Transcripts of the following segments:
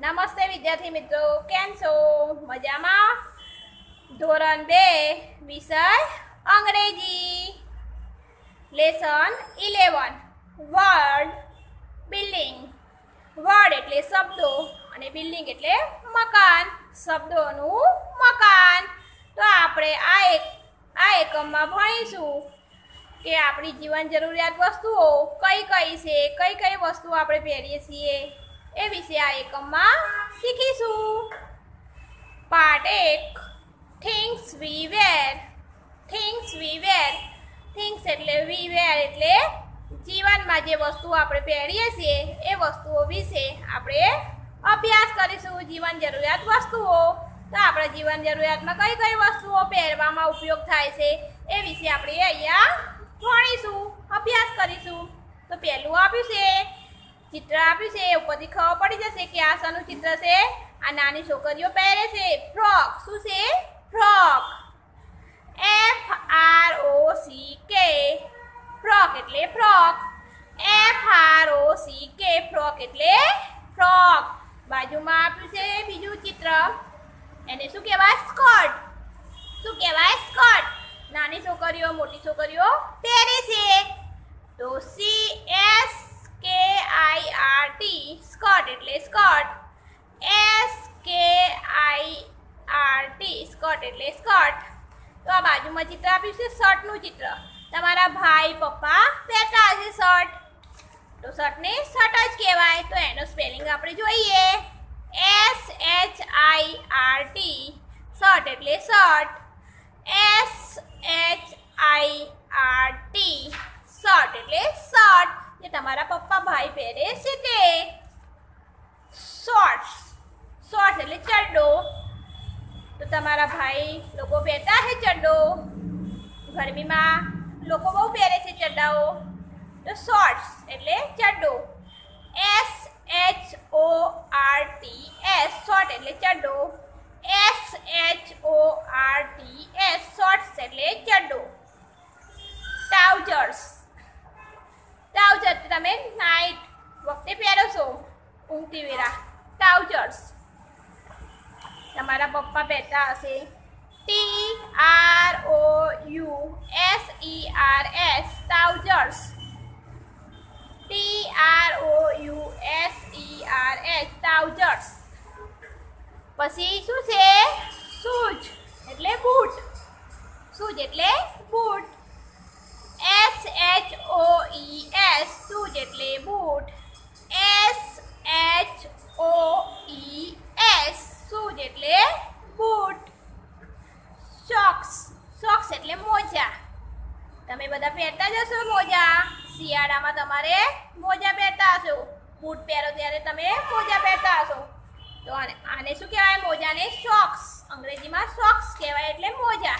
નમસ્તે વિદ્યાર્થી મિત્રો, કેમ છો? મજામાં? ધોરણ 2 વિષય અંગ્રેજી, લેસન 11 વર્ડ બિલ્ડિંગ. વર્ડ એટલે શબ્દો અને બિલ્ડિંગ એટલે મકાન, શબ્દોનું મકાન. તો આપણે આ એકમમાં ભણીશું કે આપણી જીવન જરૂરિયાત વસ્તુઓ કઈ કઈ છે, કઈ વસ્તુઓ આપણે પહેરીએ છીએ એ વિશે આ એકમમાં શીખીશું. Part 1 things we wear. Things we wear, things એટલે વી વેર એટલે જીવનમાં જે વસ્તુઓ આપણે પહેરીએ છીએ એ વસ્તુઓ વિશે આપણે અભ્યાસ કરીશું. જીવન જરૂરિયાત વસ્તુઓ, તો આપણા જીવન જરૂરિયાતમાં કઈ વસ્તુઓ પહેરવામાં ઉપયોગ થાય છે એ વિશે આપણે અહીંયા ભણીશું, અભ્યાસ કરીશું. તો પહેલું આપ્યું છે, ચિત્ર આપ્યું છે, ઉપરથી ખબર પડી જશે કે આ શાનું ચિત્ર છે. આ નાની છોકરીઓ પહેરે છે ફ્રોક. શું છે? ફ્રોક. FROCK, ફ્રોક એટલે ફ્રોક. FROCK, ફ્રોક એટલે ફ્રોક. બાજુમાં આપ્યું છે બીજું ચિત્ર, એને શું કહેવાય? સ્કર્ટ. શું કહેવાય? સ્કર્ટ. નાની છોકરીઓ મોટી છોકરીઓ પહેરે છે. તો SKIRT, સ્કર્ટ એટલે સ્કર્ટ. SKIRT, સ્કર્ટ એટલે સ્કર્ટ. તો આ બાજુમાં ચિત્ર આપ્યું છે શર્ટનું ચિત્ર. તમારા ભાઈ પપ્પા પહેરતા હશે શર્ટ, તો શર્ટને શર્ટ જ કહેવાય. તો એનો સ્પેલિંગ આપણે જોઈએ. SHIRT, શર્ટ એટલે શર્ટ. SHIRT, શર્ટ એટલે શર્ટ. જે તમારા પપ્પા ભાઈ પહેરે છે તે. શોર્ટ્સ, શોર્ટ્સ એટલે ચડ્ડો. તો તમારા ભાઈ લોકો પહેરતા છે ચડ્ડો. ગરમીમાં લોકો બહુ પહેરે છે ચડ્ડાઓ. તો શોર્ટ્સ એટલે ચડ્ડો. SHORTS, શોર્ટ એટલે ચડ્ડો. SHORTS, શોર્ટ્સ એટલે ચડ્ડો. ટ્રાઉઝર્સ, ટ્રાઉઝર તમે નાઇટ વખતે પહેરો છો, ઊંઘતી વેળા. ટ્રાઉઝર્સ તમારા પપ્પા પહેરતા હશે. TROUSERS, trousers. TROUSERS, trousers. પછી શું છે? શૂઝ એટલે બૂટ. શૂઝ એટલે બૂટ. SHOES, શૂઝ એટલે બૂટ. SHOES, શૂઝ એટલે બૂટ. સોક્સ, સોક્સ એટલે મોજા. તમે બધા પહેરતા જ હશો મોજા. શિયાળામાં તમારે મોજા પહેરતા હશો. બૂટ પહેરો ત્યારે તમે મોજા પહેરતા હશો. તો આને શું કહેવાય? મોજાને સોક્સ. અંગ્રેજીમાં સોક્સ કહેવાય એટલે મોજા.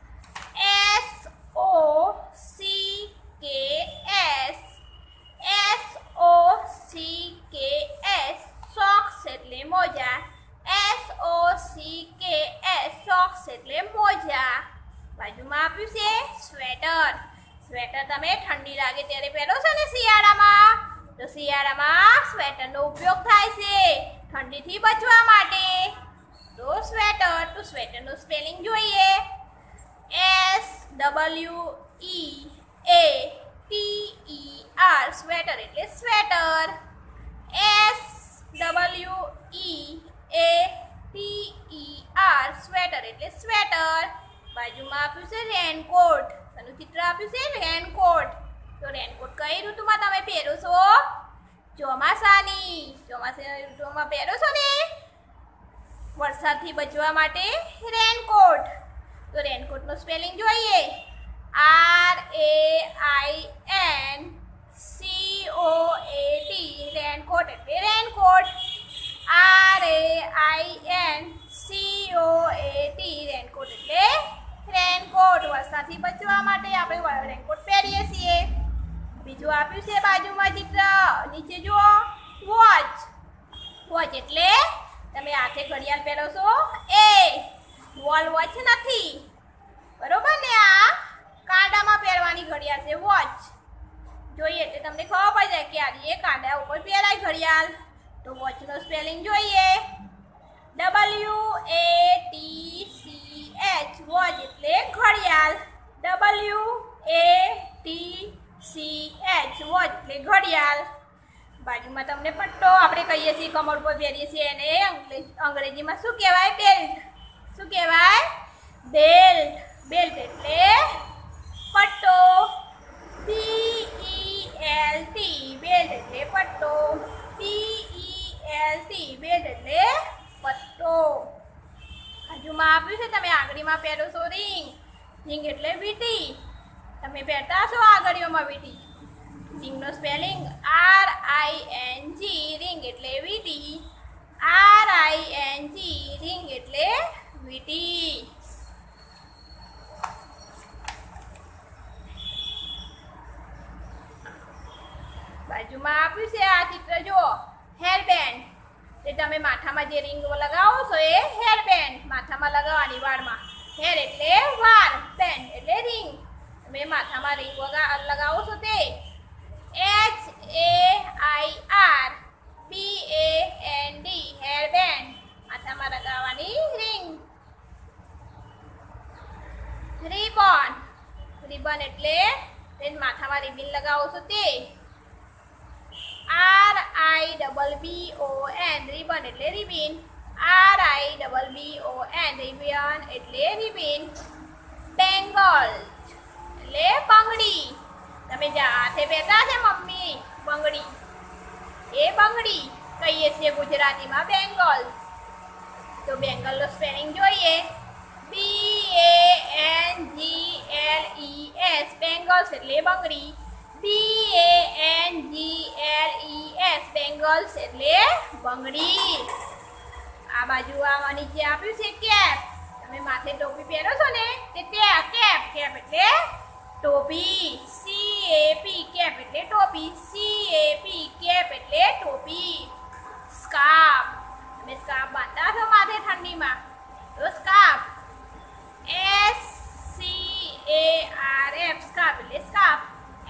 SOCKS, સોક્સ એટલે મોજા. SOCKS, સોક્સ એટલે મોજા. બાજુમાં આપ્યું છે સ્વેટર. સ્વેટર તમે ઠંડી લાગે ત્યારે પહેરો છો ને શિયાળામાં. તો શિયાળામાં સ્વેટરનો ઉપયોગ થાય છે ઠંડીથી બચવા માટે. તો સ્વેટર, તો સ્વેટરનું સ્પેલિંગ જોઈએ. SWEATER, સ્વેટર એટલે સ્વેટર. SWEATER, સ્વેટર એટલે સ્વેટર. બાજુમાં આપ્યું છે રેનકોટ. એનું ચિત્ર આપ્યું છે રેનકોટ. તો રેનકોટ કઈ ઋતુમાં તમે પહેરો છો? ચોમાસાની. ચોમાસાની ઋતુમાં પહેરો છો ને વરસાદથી બચવા માટે રેનકોટ. તો રેનકોટનું સ્પેલિંગ જોઈએ. RAINCOAT, રેનકોટ એટલે રેનકોટ. RAINCOAT, રેનકોટ એટલે રેનકોટ. વરસાદથી બચવા માટે આપણે રેનકોટ પહેરીએ છીએ. બીજું આપ્યું છે બાજુમાં ચિત્ર, નીચે જુઓ. વોચ. વોચ એટલે તમે હાથે ઘડિયાળ પહેરો છો એ. વોલ વોચ નથી, બરોબર ને? આ કાંડામાં પહેરવાની ઘડિયાળ છે વોચ. જોઈએ એટલે તમને ખબર પડી જાય કે આ કાંડા ઉપર પહેરાય ઘડિયાળ. તો વોચનો સ્પેલિંગ જોઈએ. વોચ એટલે ઘડિયાળ. WATCH વોચ એટલે ઘડિયાળ. બાજુમાં તમને પટ્ટો આપણે કહીએ છીએ કમર પર પહેરીએ છીએ એને અંગ્રેજીમાં શું કહેવાય? બેલ્ટ. શું કહેવાય? બેલ્ટ. બેલ્ટ એટલે પટ્ટો. PELT બેલ્ટ એટલે પટ્ટો. PELT બેલ્ટ એટલે પટ્ટો. બાજુમાં આપ્યું છે તમે આંગળીમાં પહેરો છો રિંગ. રિંગ એટલે વીંટી. તમે પહેરતા છો આંગળીઓમાં વીંટી. રિંગનો સ્પેલિંગ RING. રિંગ એટલે વીંટી. RING રિંગ એટલે વીંટી. બાજુમાં આપ્યું છે આ ચિત્ર જો હેર બેન્ડ. તે તમે માથામાં જે રિંગ લગાવો છો એ હેર બેન્ડ માથામાં લગાવવાની વાળમાં. હેર એટલે વાળ, બેન્ડ એટલે રિંગ. તમે માથામાં રિંગ લગાવો છો તે HAIRBAND હેર બેન્ડ માથામાં લગાવવાની રિંગ. રિબન. રિબન એટલે માથામાં રિબન લગાવો છો તે RIBBON રિબન એટલે રિબિન. RIBBON રિબન એટલે રિબિન. બેંગલ એટલે બંગડી. તમે હાથે પહેરતા છે મમ્મી બંગડી એ બંગડી કહીએ છીએ ગુજરાતીમાં બેંગલ. તો બેંગલનો સ્પેલિંગ જોઈએ BANGLES બેંગલ્સ એટલે બંગડી. BANGLES બેંગલ્સ એટલે બંગડી. આ બાજુ આ નીચે આપ્યું છે કેપ. તમે માથે ટોપી પહેરો છો ને તે કેપ. કેપ એટલે ટોપી. CAP કેપ એટલે ટોપી. CAP કેપ એટલે ટોપી. સ્કાર્ફ. તમે સ્કાર્ફ બાંધતા છો માથે ઠંડીમાં તો સ્કાર્ફ. SCARF સ્કાર્ફ એટલે સ્કાર્ફ.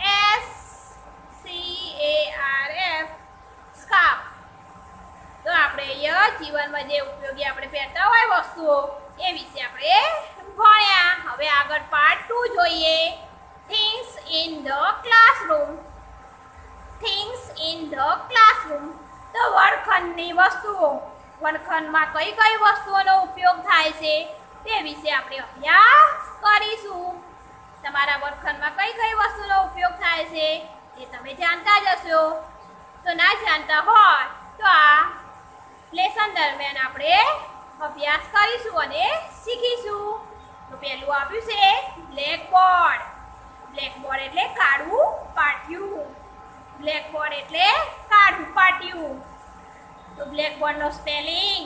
SCARF scarf. તો આપણે અહીંયા જીવનમાં જે ઉપયોગી આપણે પહેરતા હોય વસ્તુઓ એ વિશે આપણે ભણ્યા. હવે આગળ પાર્ટ 2 જોઈએ. Things in the classroom. Things in the classroom. તો વર્ગખંડની વસ્તુઓ. વર્ગખંડમાં કઈ કઈ વસ્તુઓનો ઉપયોગ થાય છે તે વિશે આપણે અભ્યાસ કરીશું. તમારા વર્ગખંડમાં કઈ કઈ વસ્તુનો ઉપયોગ થાય છે તે તમે જાણતા જ હશો. તો ના જાણતા હોય તો આ લેસન દરમિયાન આપણે અભ્યાસ કરીશું અને શીખીશું. તો પહેલું આપ્યું છે બ્લેકબોર્ડ. બ્લેકબોર્ડ એટલે કાળું પાટિયું. બ્લેકબોર્ડ એટલે કાળું પાટિયું. તો બ્લેકબોર્ડનો સ્પેલિંગ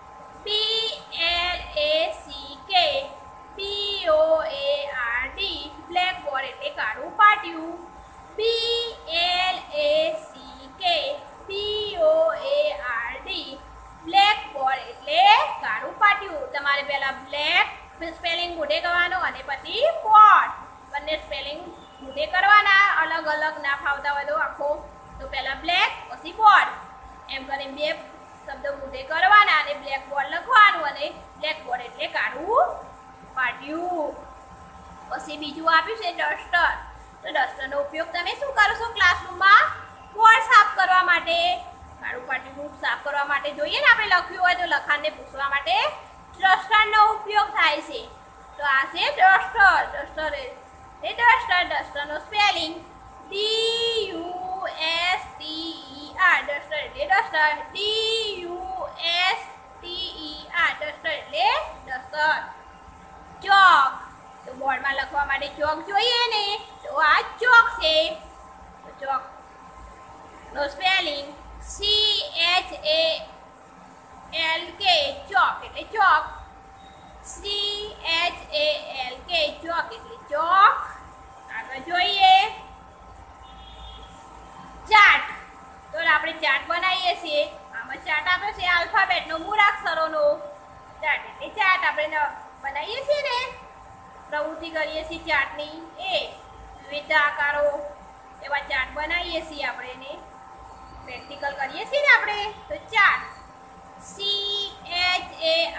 BLACK બ્લેકબોર્ડ એટલે કાળું પાટિયું. BLACK બ્લેકબોર્ડ એટલે કાળું પાટિયું. તમારે પહેલા બ્લેક સ્પેલિંગ મોઢે કરવાનો અને પછી બોર્ડ બંને સ્પેલિંગ મોઢે કરવાના. અલગ અલગ ના ફાવતા હોય તો આખો તો પહેલા બ્લેક પછી બોર્ડ એમ કરીને બે શબ્દો મોઢે કરવાના અને બ્લેકબોર્ડ લખવાનું અને બ્લેકબોર્ડ એટલે કાળું પાટિયું. પછી બીજું આપ્યું છે ડસ્ટર. તો ડસ્ટરનો ઉપયોગ તમે શું કરો છો ક્લાસરૂમમાં? બોર્ડ સાફ કરવા માટે. કાળું પાટિયું સાફ કરવા માટે જોઈએ ને આપણે લખ્યું હોય તો લખાણને પૂછવા માટે ડસ્ટરનો ઉપયોગ થાય છે. તો આ છે ડસ્ટર. ડસ્ટરનો સ્પેલિંગ DUSTER. ડસ્ટર એટલે ડસ્ટર. DUSTER ડસ્ટર એટલે ડસ્ટર. ચોક. તો બોર્ડમાં લખવા માટે ચોક જોઈએ ને તો આ ચોક છે. તો ચોક નો સ્પેલિંગ CHALK ચોક એટલે ચોક. CHALK ચોક એટલે ચોક. આગળ જોઈએ ચાર્ટ. તો આપણે ચાર્ટ બનાવીએ છીએ. આમાં ચાર્ટ આપ્યો છે આલ્ફાબેટનો મૂળાક્ષરોનો ચાર્ટ એટલે ચાર્ટ આપણે બનાવીએ છીએ ને પ્રવૃત્તિ કરીએ છીએ ચાર્ટની એ વિવિધ આકારો એવા ચાર્ટ બનાવીએ છીએ આપણે એને પ્રેક્ટિકલ કરીએ છીએ ને આપણે તો ચાર્ટ CHART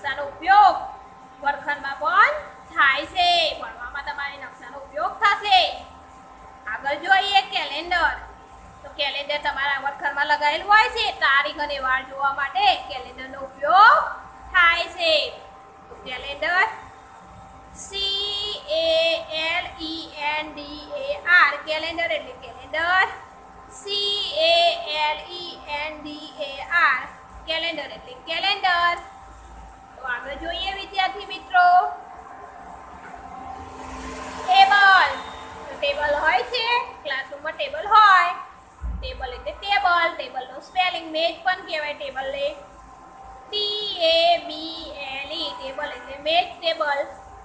નકશાનો ઉપયોગ વર્ગખંડમાં પણ થાય છે. ભણવામાં તમારે નકશાનો ઉપયોગ થશે. આગળ જોઈએ કેલેન્ડર. તો કેલેન્ડર તમારા વર્ગખંડમાં લગાવેલું હોય છે. તારીખ અને વાર જોવા માટે કેલેન્ડરનો ઉપયોગ થાય છે. તો કેલેન્ડર CALENDAR કેલેન્ડર એટલે કેલેન્ડર. CALENDAR કેલેન્ડર એટલે કેલેન્ડર. તો આગળ જોઈએ વિદ્યાર્થી મિત્રો ટેબલ. તો ટેબલ હોય છે ક્લાસરૂમમાં ટેબલ હોય. ટેબલ એટલે ટેબલ. ટેબલનો સ્પેલિંગ મેજ પણ કહેવાય ટેબલને. TABLE ટેબલ એટલે મેજ ટેબલ.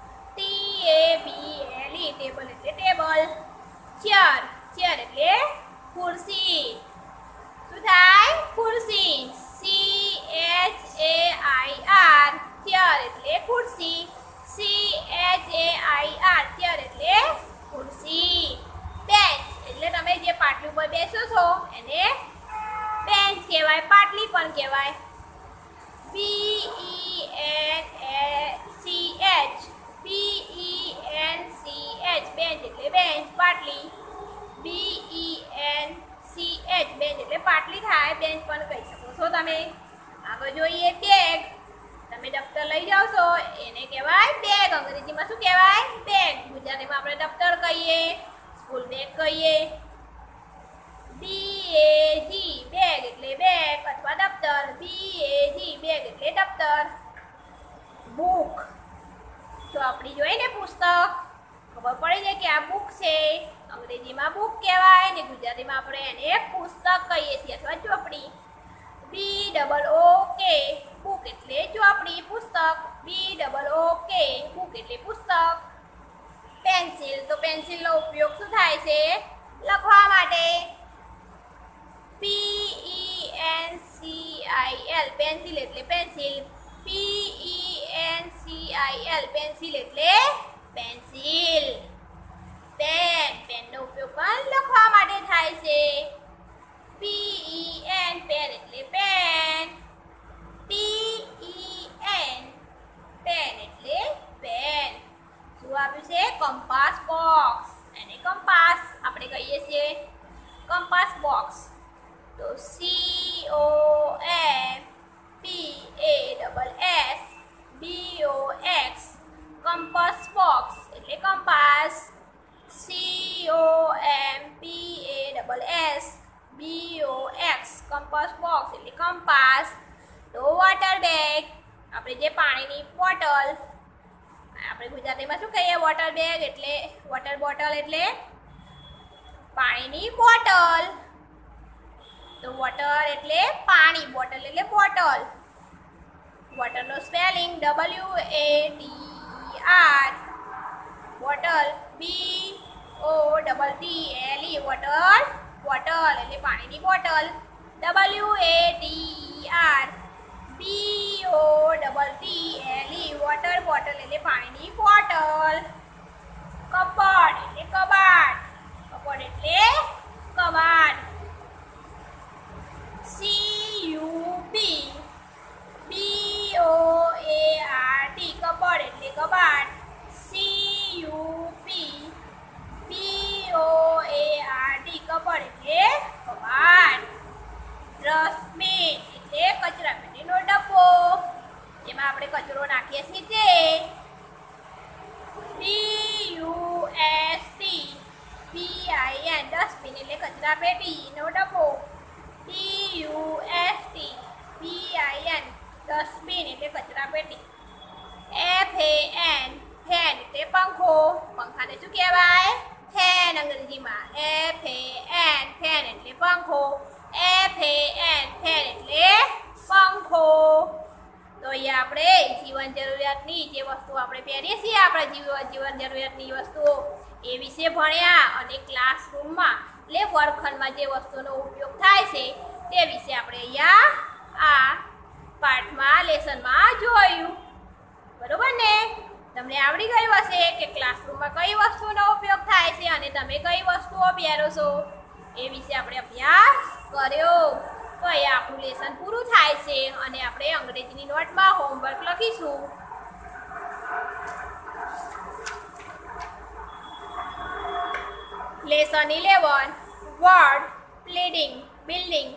TABLE ટેબલ એટલે ટેબલ. ચેર. ચેર એટલે ખુરશી. શું થાય? ખુરશી. CHAIR ચેર એટલે ખુરશી. CHAIR ચેર એટલે ખુરશી. બેન્ચ એટલે તમે જે પાટલી ઉપર બેસો છો એને બેન્ચ કહેવાય. પાટલી પણ કહેવાય. BENCH બેન્ચ એટલે બેન્ચ. પાટલી. BENCH બેન્ચ એટલે પાટલી થાય. બેન્ચ પણ કહી શકો છો તમે. આગળ જોઈએ બેગ. તમે દફતર લઈ જાઓ છો એને કહેવાય બેગ. અંગ્રેજીમાં શું કહેવાય? બેગ. ગુજરાતીમાં આપણે દફતર કહીએ, સ્કૂલ બેગ કહીએ. BAG બેગ એટલે બેગ અથવા દફતર. BAG બેગ એટલે દફતર. બુક. તો આપણી જોઈએ ને પુસ્તક, ખબર પડી જાય કે આ બુક છે. અંગ્રેજીમાં બુક કહેવાય ને ગુજરાતીમાં આપણે એને પુસ્તક કહીએ છીએ અથવા ચોપડી. BOOK બુક એટલે ચોપડી, પુસ્તક. BOOK બુક એટલે પુસ્તક. પેન્સિલ. તો પેન્સિલનો ઉપયોગ શું થાય છે? લખવા માટે. PENCIL પેન્સિલ એટલે પેન્સિલ. PENCIL પેન્સિલ એટલે પેન્સિલ. પેન. પેનનો ઉપયોગ પણ લખવા માટે થાય છે. PEN પેન એટલે પેન. PEN પેન એટલે પેન. શું આપ્યું છે? Compass box. એને કંપાસ આપણે કહીએ છીએ. Compass box. તો COMPASS BOX કંપાસ બોક્સ એટલે compass. COMPASS BOX compass box એટલે કંપાસ. તો વોટર બેગ. આપણે જે પાણીની બોટલ, આપણે ગુજરાતીમાં શું કહીએ? વોટર બેગ એટલે વોટર બોટલ એટલે પાણીની બોટલ. તો વોટર એટલે પાણી, બોટલ એટલે બોટલ. વોટરનો spelling WATR bottle. BOTTLE water. Bottle એટલે પાણીની bottle. WATER BOTTLE water bottle એટલે પાણીની બોટલ. કપબોર્ડ એટલે કબાટ. કપબોર્ડ એટલે કબાટ. CUB BOARD કપબોર્ડ એટલે કબાટ. CUB BOARD કપબોર્ડ એટલે કબાટ. ડસ્ટબિન એટલે કચરાપેટીનો ડબ્બો, જેમાં આપણે કચરો નાખીએ છીએ તે. DUSTBIN ડસ્ટબિન એટલે કચરાપેટીનો ડબ્બો. DUSTBIN ડસ્ટબિન એટલે કચરાપેટી. FAN ફેન એટલે પંખો. પંખાને શું કહેવાય? ફેન અંગ્રેજીમાં. FAN ફેન એટલે પંખો. FAN ફેન એટલે પંખો. તો અહીંયા આપણે જીવન જરૂરિયાતની જે વસ્તુ આપણે પહેરીએ છીએ, આપણા જીવન જરૂરિયાતની વસ્તુઓ એ વિશે ભણ્યા. અને ક્લાસરૂમમાં એટલે વર્ગખંડમાં જે વસ્તુનો ઉપયોગ થાય છે તે વિશે આપણે અહીંયા આ પાઠમાં લેસનમાં જોયું. બરોબર ને? તમને આવડી ગયું હશે કે ક્લાસરૂમમાં કઈ વસ્તુનો ઉપયોગ થાય છે અને તમે કઈ વસ્તુઓ પહેરો છો એ વિશે આપણે અભ્યાસ કર્યો. તો અહીંયા આપણું લેસન પૂરું થાય છે અને આપણે અંગ્રેજીની નોટમાં હોમવર્ક લખીશું. Lesson 11 word building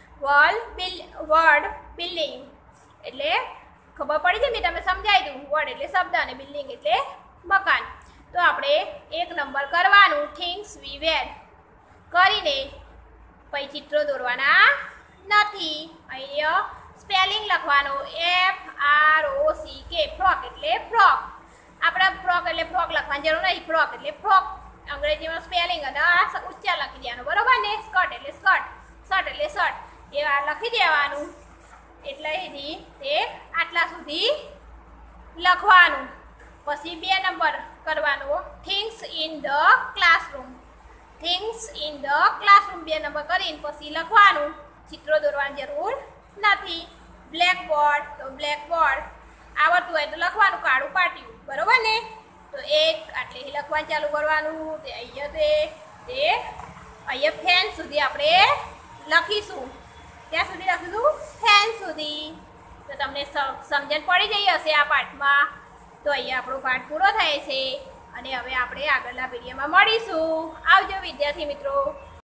word building એટલે ખબર પડી છે મેં તમને સમજાવી દઉં. વર્ડ એટલે શબ્દ અને બિલ્ડિંગ એટલે મકાન. તો આપણે 1 નંબર કરવાનું થિંગ્સ વી વેર કરીને પછી ચિત્રો દોરવાના નથી. અહીંયા સ્પેલિંગ લખવાનો FROCK ફ્રોક એટલે ફ્રોક. આપણે ફ્રોક એટલે ફ્રોક લખવાની જરૂર નહીં. ફ્રોક એટલે ફ્રોક અંગ્રેજીમાં સ્પેલિંગ અને આ ઉચ્ચાર લખી દેવાનું બરોબર ને. સ્કર્ટ એટલે સ્કર્ટ શર્ટ એટલે શર્ટ એવા લખી દેવાનું. એટલે એથી તે આટલા સુધી લખવાનું. પછી 2 નંબર કરવાનો things in the classroom 2 number કરીને પછી લખવાનું. ચિત્રો દોરવાની જરૂર નથી. બ્લેકબોર્ડ તો બ્લેકબોર્ડ આવડતું હોય તો લખવાનું કાળું પાટિયું બરોબર ને. તો 1 આટલે લખવાનું ચાલુ કરવાનું. તે અહીંયા ફેન સુધી આપણે લખીશું. ત્યાં સુધી લખીશું ફેન સુધી. તો તમને સમજણ પડી ગઈ હશે આ પાઠમાં. તો અહીંયા આપણો પાઠ પૂરો થાય છે અને હવે આપણે આગળના વિડીયોમાં મળીશું. આવજો વિદ્યાર્થી મિત્રો.